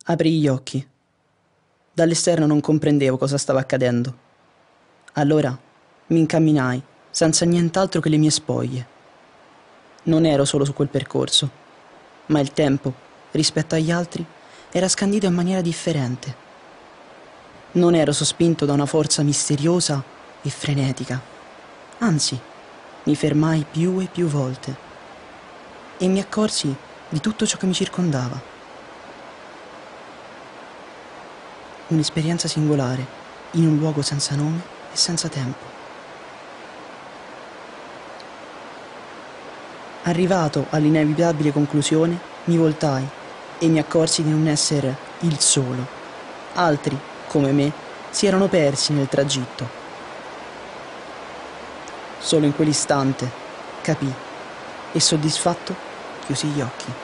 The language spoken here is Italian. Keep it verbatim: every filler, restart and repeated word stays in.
Aprii gli occhi. Dall'esterno non comprendevo cosa stava accadendo. Allora mi incamminai, senza nient'altro che le mie spoglie. Non ero solo su quel percorso, ma il tempo, rispetto agli altri, era scandito in maniera differente. Non ero sospinto da una forza misteriosa e frenetica. Anzi, mi fermai più e più volte e mi accorsi di tutto ciò che mi circondava. Un'esperienza singolare, in un luogo senza nome e senza tempo. Arrivato all'inevitabile conclusione, mi voltai e mi accorsi di non essere il solo. Altri, come me, si erano persi nel tragitto. Solo in quell'istante capì e soddisfatto chiusi gli occhi.